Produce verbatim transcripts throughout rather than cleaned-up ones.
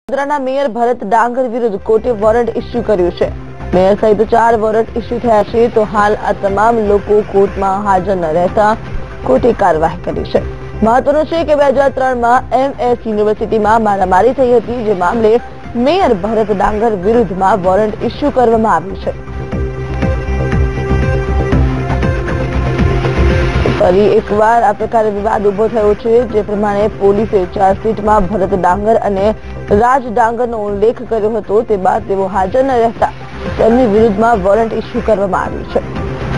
વડોદરાના મેયર ભરત ડાંગર વિરુદ્ધ કોર્ટે વોરંટ ઇસ્યુ કર્યું છે। મેયર સહિત ચાર વોરંટ ઇસ્યુ થયા છે, તો હાલ આ તમામ લોકો કોર્ટમાં હાજર ન રહેતા કોર્ટે કાર્યવાહી કરી છે। મહત્વનું છે કે બે હજાર ત્રણમાં એમએસ યુનિવર્સિટીમાં મારામારી થઈ હતી, જે મામલે મેયર ભરત ડાંગર વિરુદ્ધમાં વોરંટ ઇસ્યુ કરવામાં આવ્યું છે। ફરી એકવાર આ પ્રકારે વિવાદ ઉભો થયો છે, જે પ્રમાણે પોલીસે ચાર્જશીટમાં ભરત ડાંગર અને રાજ ડાંગરનો ઉલ્લેખ કર્યો હતો, તે બાદ તેઓ હાજર ન રહેતા તેમની વિરુદ્ધમાં વોરંટ ઇસ્યુ કરવામાં આવ્યું છે।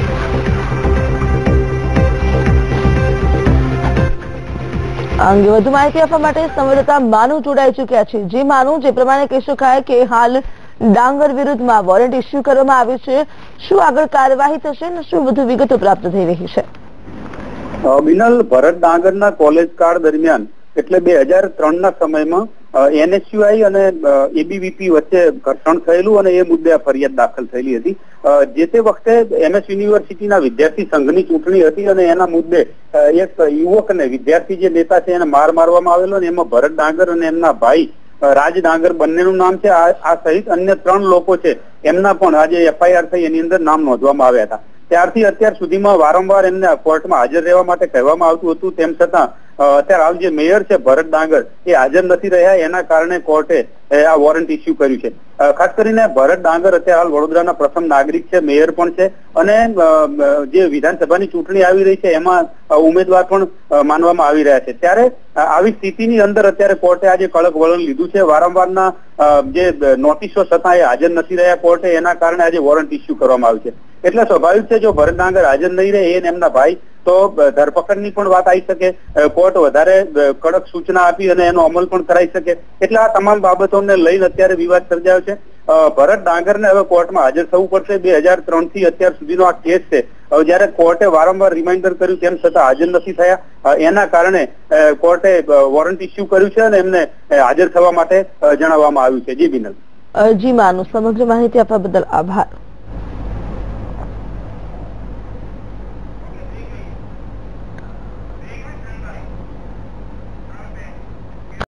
આ અંગે વધુ માહિતી આપવા માટે સંવાદદાતા માનુ જોડાઈ ચૂક્યા છે। જે માનુ, જે પ્રમાણે કહી શકાય કે હાલ ડાંગર વિરુદ્ધમાં વોરંટ ઇસ્યુ કરવામાં આવ્યું છે, શું આગળ કાર્યવાહી થશે અને શું વધુ વિગતો પ્રાપ્ત થઈ રહી છે? બિનલ, ભરત ડાંગરના કોલેજ કાળ દરમિયાન એટલે બે હજાર ત્રણ ના સમયમાં એનએસયુઆઈ અને એબીવીપી વચ્ચે ઘર્ષણ થયેલું અને એ મુદ્દે ફરિયાદ દાખલ થયેલી હતી। જે તે વખતે એમએસ યુનિવર્સિટીના વિદ્યાર્થી સંઘની ચૂંટણી હતી અને એના મુદ્દે એક યુવક અને વિદ્યાર્થી જે નેતા છે એને માર મારવામાં આવેલો અને એમાં ભરત ડાંગર અને એમના ભાઈ રાજ ડાંગર બંનેનું નામ છે। આ સહિત અન્ય ત્રણ લોકો છે એમના પણ આજે એફઆઈઆર થઈ એની અંદર નામ નોંધવામાં આવ્યા હતા। ત્યારથી અત્યાર સુધીમાં વારંવાર એમને કોર્ટમાં હાજર રહેવા માટે કહેવામાં આવતું હતું, તેમ છતાં અત્યારે હાલ જે મેયર છે ભરત ડાંગર એ હાજર નથી રહ્યા, એના કારણે કોર્ટે આ વોરંટ ઇસ્યુ કર્યું છે। ખાસ કરીને ભરત ડાંગર અત્યારે હાલ વડોદરાના પ્રથમ નાગરિક છે, મેયર પણ છે અને જે વિધાનસભાની ચૂંટણી આવી રહી છે એમાં ઉમેદવાર પણ માનવામાં આવી રહ્યા છે। ત્યારે આવી સ્થિતિની અંદર અત્યારે કોર્ટે આજે કડક વલણ લીધું છે। વારંવારના જે નોટિસો છતાં એ હાજર નથી રહ્યા કોર્ટે, એના કારણે આજે વોરંટ ઇસ્યુ કરવામાં આવ્યું છે। એટલે સ્વાભાવિક છે જો ભરત ડાંગર હાજર નહીં રહે એને એમના ભાઈ તો ધરપકડની પણ વાત આવી શકે, કોર્ટ વધારે કડક સૂચના આપી અને એનો અમલ પણ કરાઈ શકે। એટલે આ તમામ બાબતોને લઈને અત્યારે વિવાદ સર્જાયો છે। ભરત ડાંગરને હવે કોર્ટમાં હાજર થવું પડશે। બે હજાર ત્રણ થી અત્યાર સુધીનો આ કેસ છે। હવે જયારે કોર્ટે વારંવાર રિમાઇન્ડર કર્યું તેમ છતાં હાજર નથી થયા, એના કારણે કોર્ટે વોરંટ ઇસ્યુ કર્યું છે અને એમને હાજર થવા માટે જણાવવામાં આવ્યું છે। જી બિનલ। જી માનુ, સમગ્ર માહિતી આપવા બદલ આભાર।